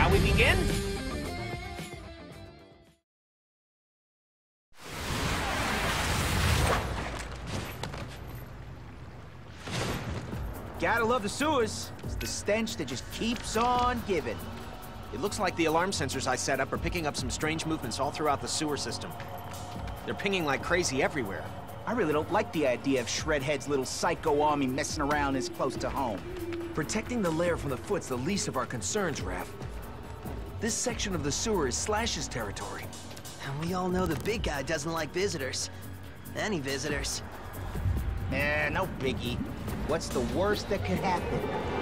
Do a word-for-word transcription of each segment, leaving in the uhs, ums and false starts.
Shall we begin? Gotta love the sewers. It's the stench that just keeps on giving. It looks like the alarm sensors I set up are picking up some strange movements all throughout the sewer system. They're pinging like crazy everywhere. I really don't like the idea of Shredhead's little psycho army messing around this close to home. Protecting the lair from the foot's the least of our concerns, Raph. This section of the sewer is Slash's territory. And we all know the big guy doesn't like visitors. Any visitors. Eh, no biggie. What's the worst that could happen?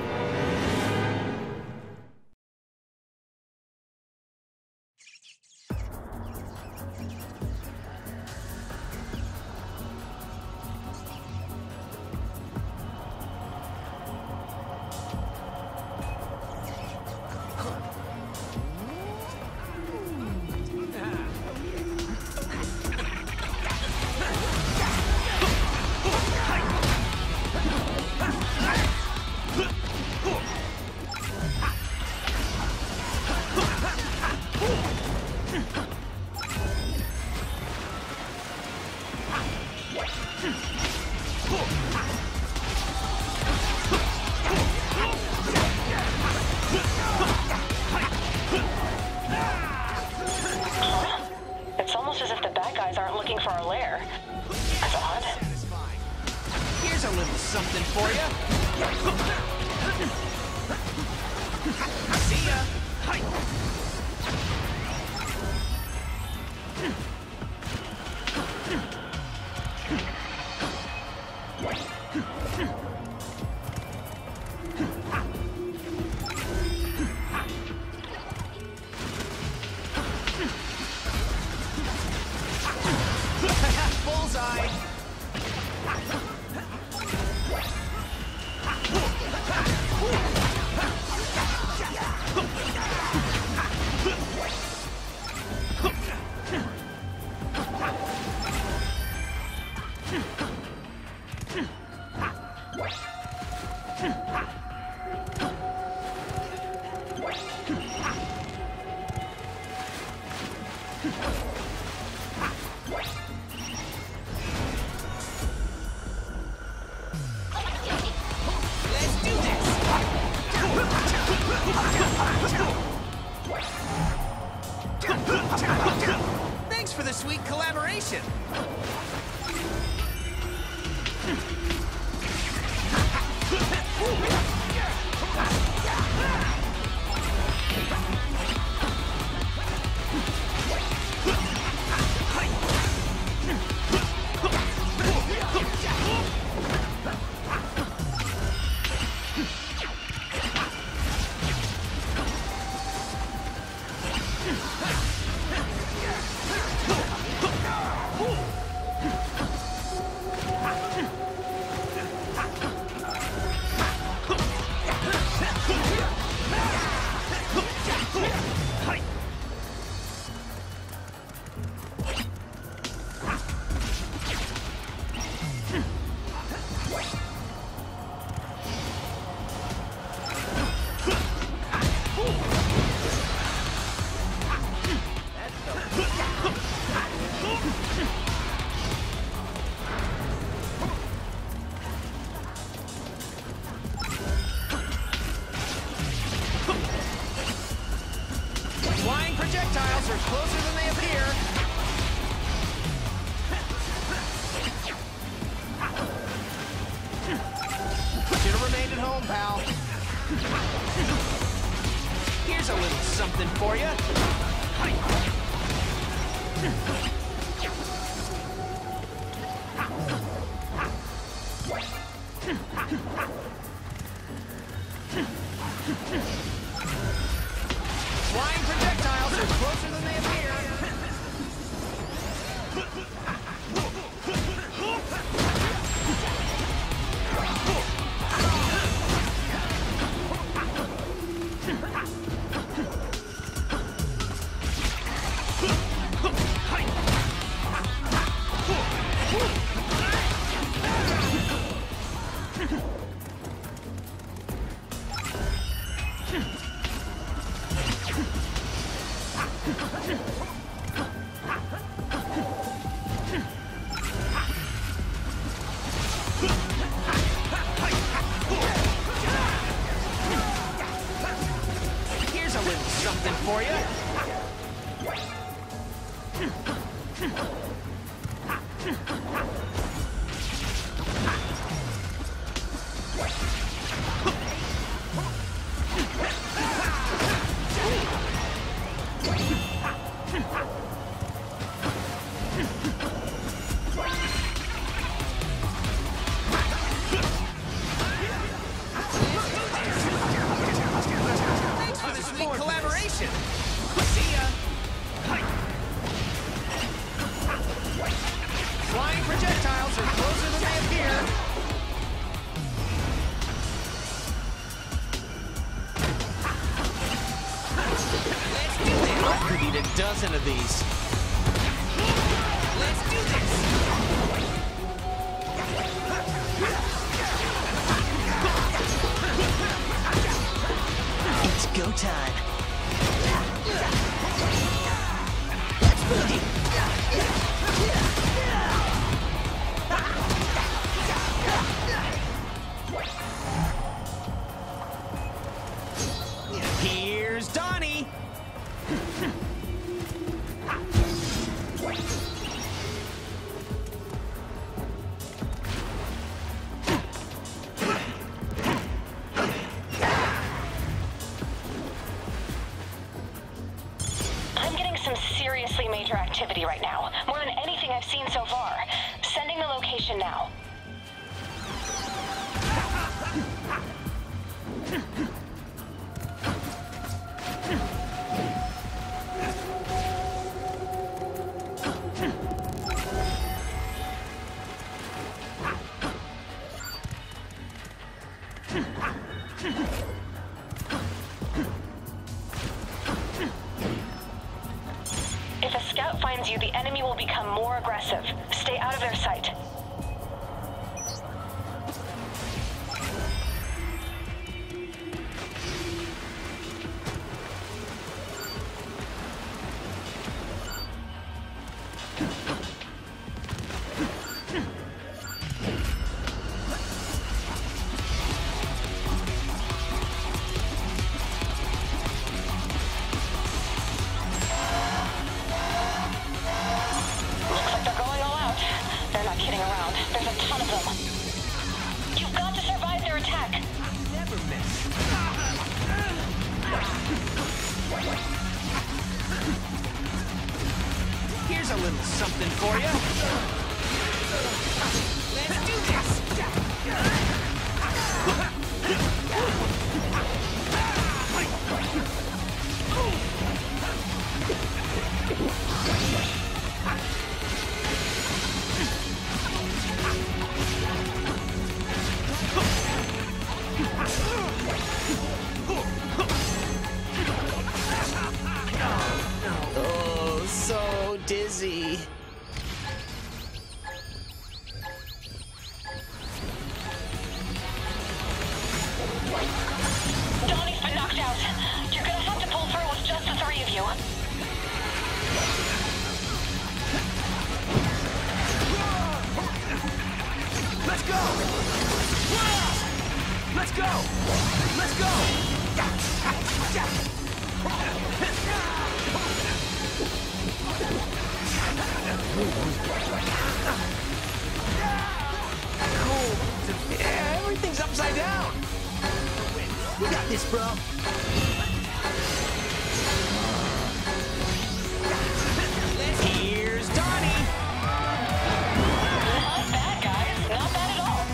It's almost as if the bad guys aren't looking for our lair. That's odd. Here's a little something for you. See ya. Bullseye! Thanks for the sweet collaboration. Flying projectiles are closer than they appear. Should have remained at home, pal. Here's a little something for you. Flying projectiles are closer than they appear. Hmm. Here's a little something for you. Thanks for the sweet collaboration. See ya. Flying projectiles are closer than they appear. Let's do this. I could eat a dozen of these. Let's do this. It's go time. Let's boogie. Here's Donnie. I'm getting some seriously major activity right now. More than anything I've seen so far. Sending the location now. If a scout finds you, the enemy will become more aggressive. Stay out of their sight. Looks like they're going all out. They're not kidding around. There's a ton of them. You've got to survive their attack. Never miss. Here's a little something for you. Let's do this. Oh, so dizzy. Donnie's been knocked out. You're gonna have to pull through with just the three of you. Let's go! Let's go! Let's go! Cool. Yeah, everything's upside down. You got this, bro. Here's Donnie. Not bad, guys. Not bad at all.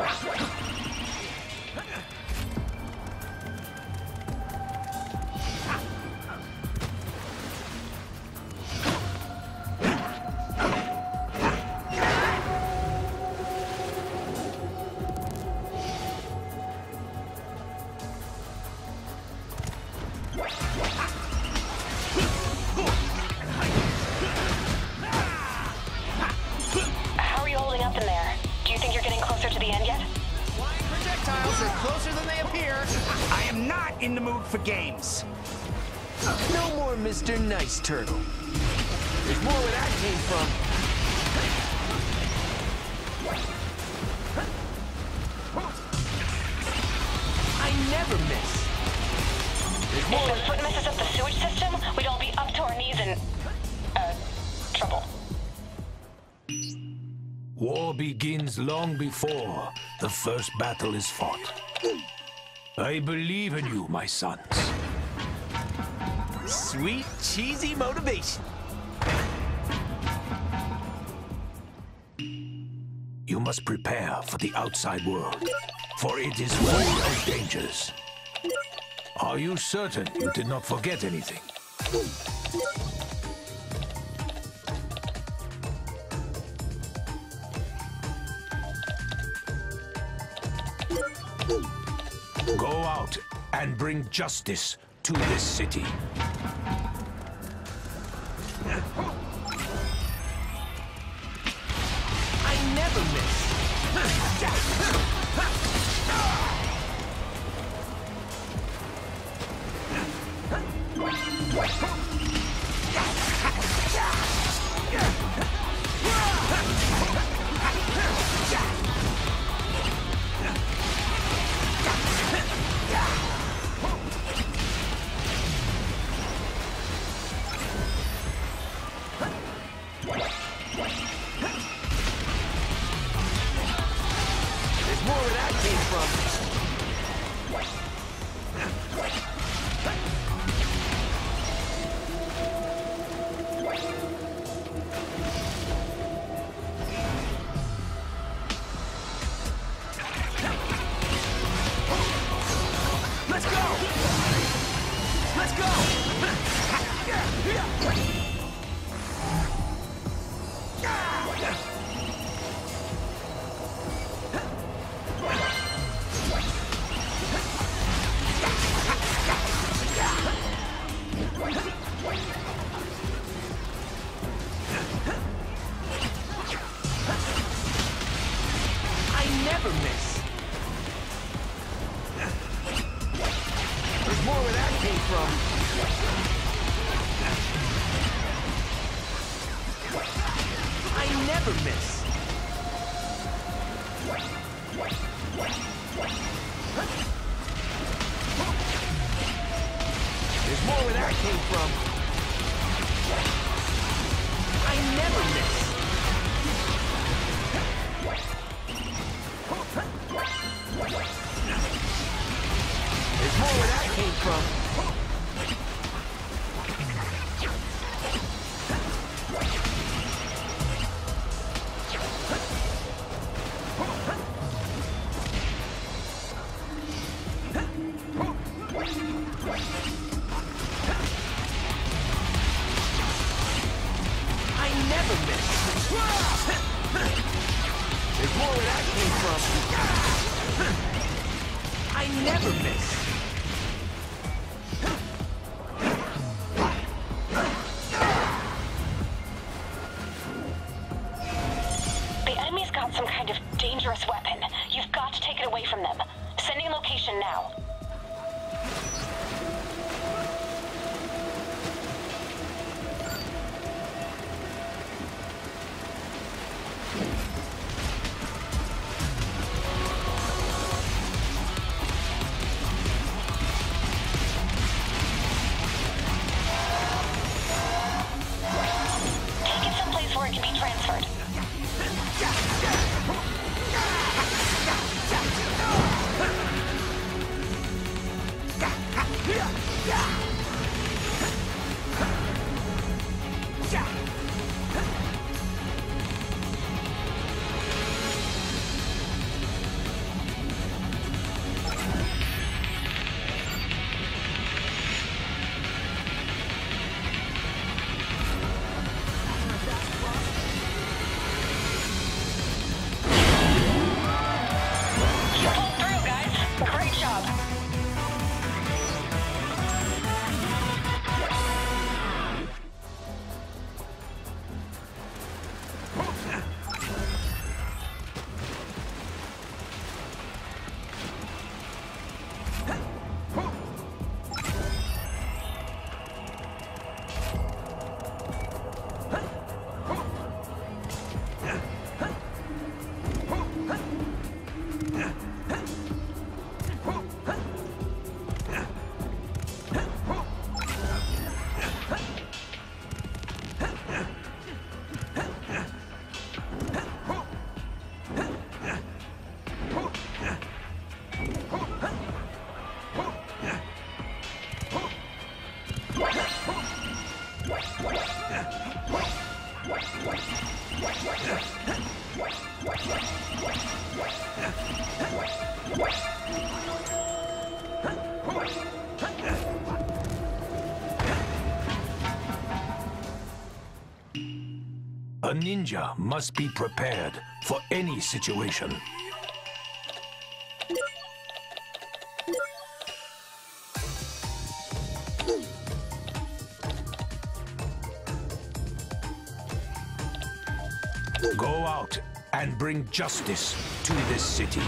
How are you holding up in there? Do you think you're getting closer to the end yet? Flying projectiles are closer than they appear. I am not in the mood for games. No more Mister Nice Turtle. There's more where that came from. I never miss. There's more If the foot messes up the sewage system, we'd all be up to our knees in... uh... trouble. War begins long before the first battle is fought. I believe in you, my sons. Sweet, cheesy motivation. You must prepare for the outside world, for it is full of dangers. Are you certain you did not forget anything? Go out and bring justice to this city. I never miss. There's more where that came from. Let's go! Let's go! I never miss. There's more where that came from. I never miss. There's more where that came from. I never miss. There's more where that came from. I never miss. There's more where that came from. I never miss. The enemy's got some kind of dangerous weapon. You've got to take it away from them. Sending location now. Take it someplace where it can be transferred. A ninja must be prepared for any situation. Go out and bring justice to this city.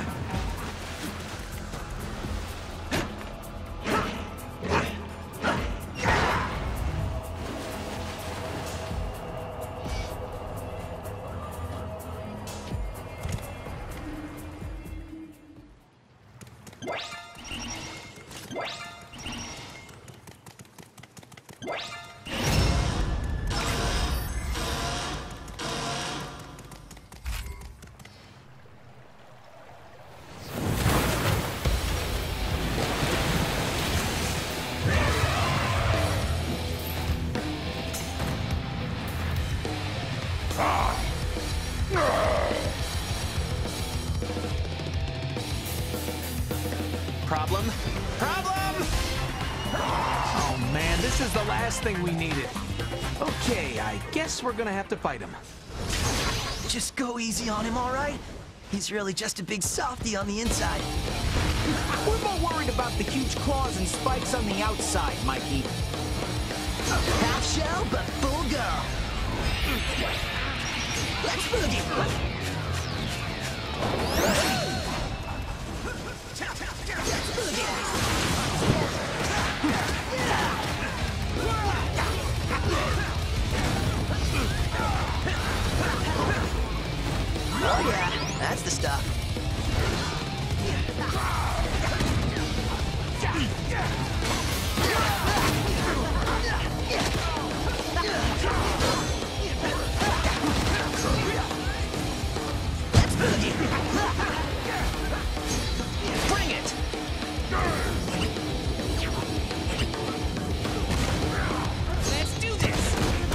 Problem? Problem! Oh man, this is the last thing we needed. Okay, I guess we're gonna have to fight him. Just go easy on him, all right? He's really just a big softy on the inside. We're more worried about the huge claws and spikes on the outside, Mikey. Half shell, but full go. Let's boogie. Oh yeah, that's the stuff. Let's boogie. Bring it! Let's do this!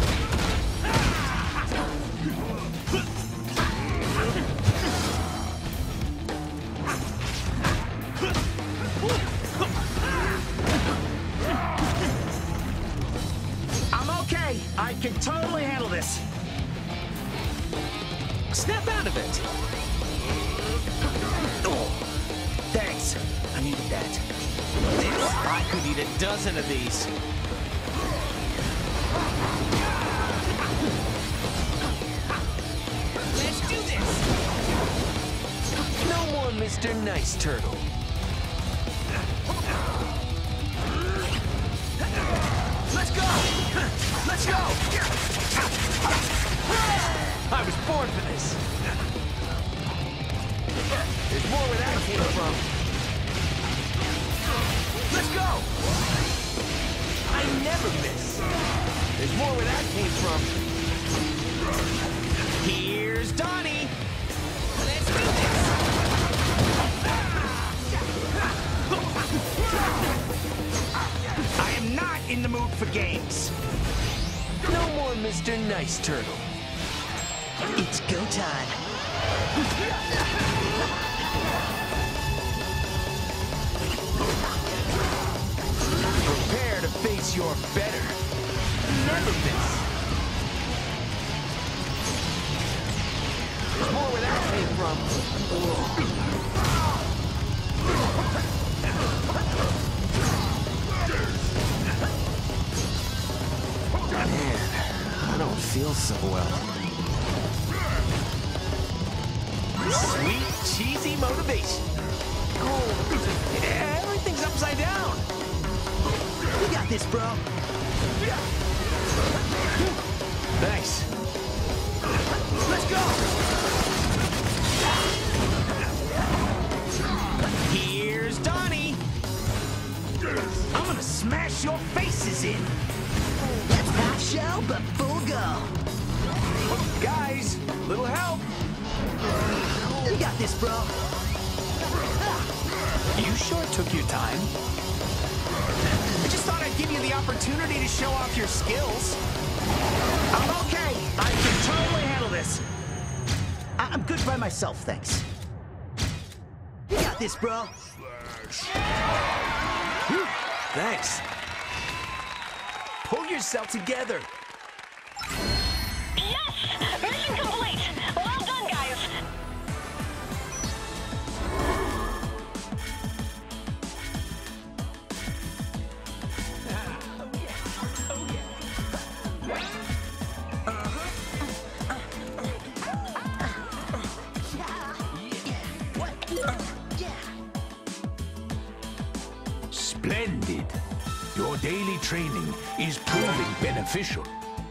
I'm okay. I can totally handle this. Snap out of it. Oh, thanks. I needed that. I could eat a dozen of these. Let's do this. No more Mister Nice Turtle. Let's go. Let's go. I was born for this. There's more where that came from. Let's go. I never miss. There's more where that came from. Here's Donnie. Let's do this. I am not in the mood for games. No more Mister Nice Turtle. It's go time. Prepare to face your better. Never miss. There's more where that came from. Man, I don't feel so well. Sweet, cheesy motivation. Oh, everything's upside down. We got this, bro. Nice. Let's go. slow, but full go. Guys, little help. You got this, bro. You sure took your time. I just thought I'd give you the opportunity to show off your skills. I'm okay. I can totally handle this. I I'm good by myself, thanks. You got this, bro. Thanks. Pull yourself together. Yes! Mission complete! Well done, guys! Splendid. Your daily training is proving beneficial.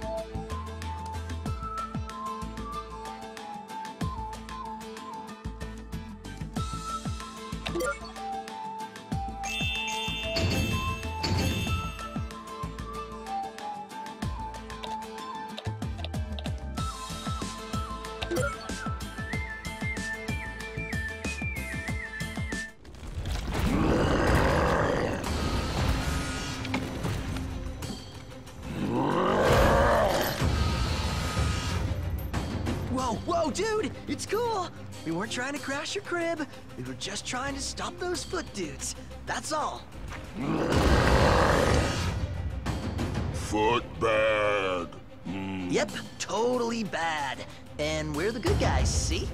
Whoa, whoa, dude! It's cool! We weren't trying to crash your crib. We were just trying to stop those foot dudes. That's all. Foot bad. Yep, totally bad. And we're the good guys, see?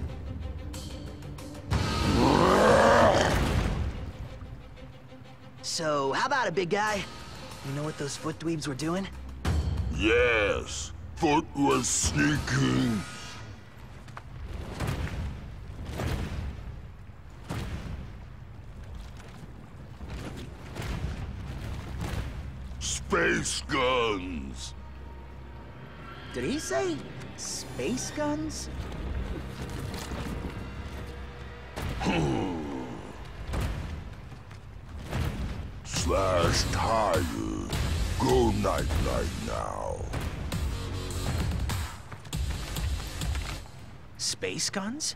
So, how about it, big guy? You know what those foot dweebs were doing? Yes, Foot was sneaking. Space guns. Did he say space guns? Slash tired. Go night-night now. Space guns?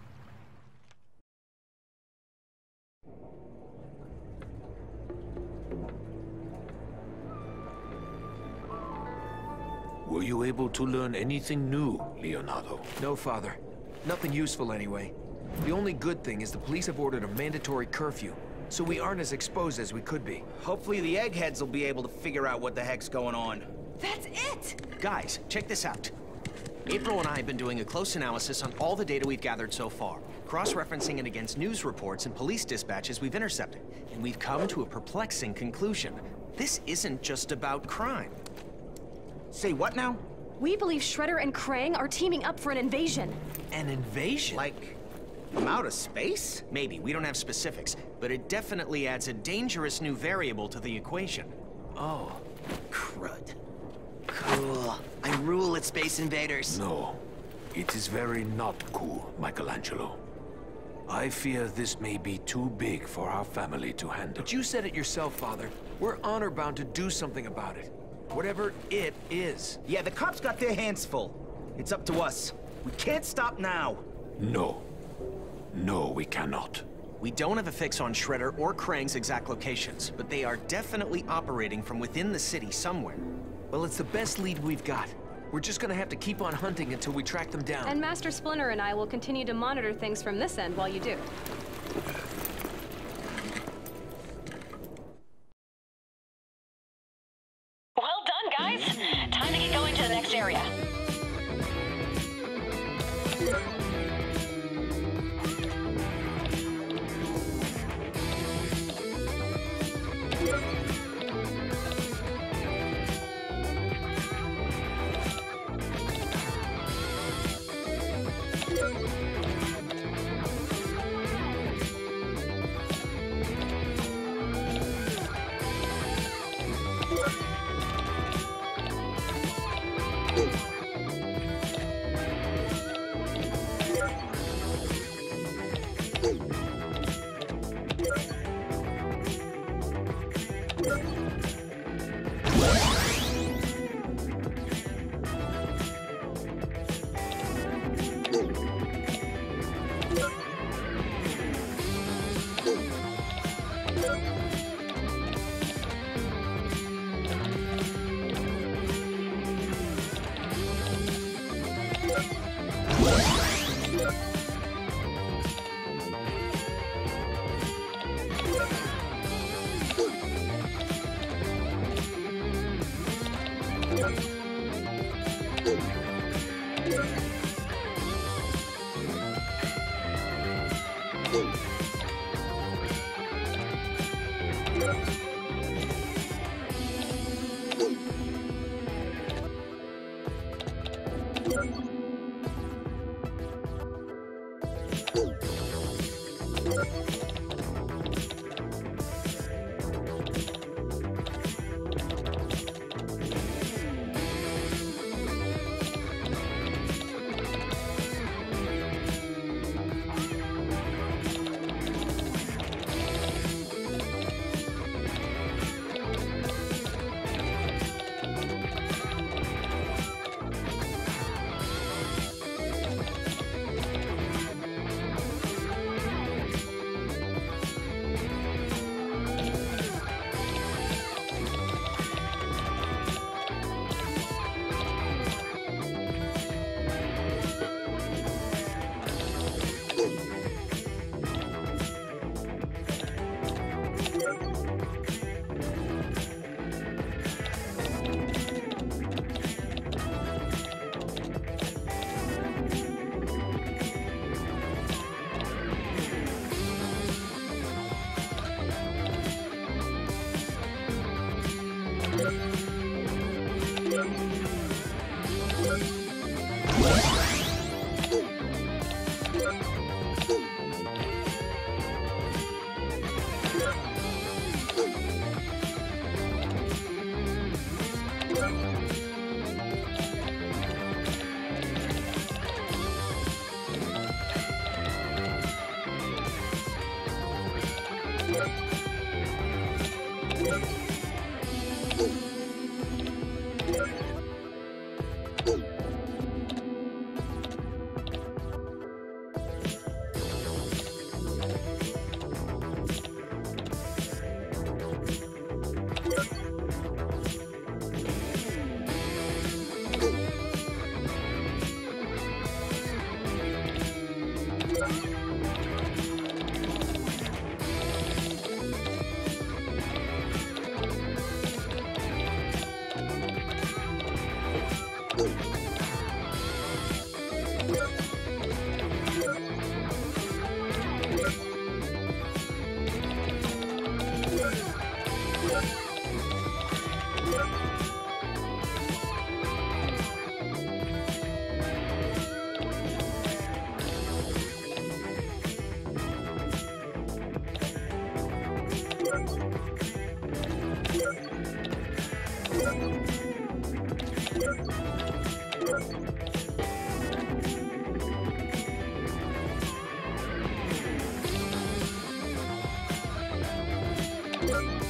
Were you able to learn anything new, Leonardo? No, Father. Nothing useful anyway. The only good thing is the police have ordered a mandatory curfew, so we aren't as exposed as we could be. Hopefully the eggheads will be able to figure out what the heck's going on. That's it! Guys, check this out. April and I have been doing a close analysis on all the data we've gathered so far, cross-referencing it against news reports and police dispatches we've intercepted, and we've come to a perplexing conclusion. This isn't just about crime. Say what now? We believe Shredder and Krang are teaming up for an invasion. An invasion? Like, from outer space? Maybe, we don't have specifics, but it definitely adds a dangerous new variable to the equation. Oh, crud. Cool. I rule at Space Invaders. No. It is very not cool, Michelangelo. I fear this may be too big for our family to handle. But you said it yourself, Father. We're honor-bound to do something about it. Whatever it is. Yeah, the cops got their hands full. It's up to us. We can't stop now. No. No, we cannot. We don't have a fix on Shredder or Krang's exact locations, but they are definitely operating from within the city somewhere. Well, it's the best lead we've got. We're just gonna have to keep on hunting until we track them down. And Master Splinter and I will continue to monitor things from this end while you do. Well done, guys! Time to get going to the next area. you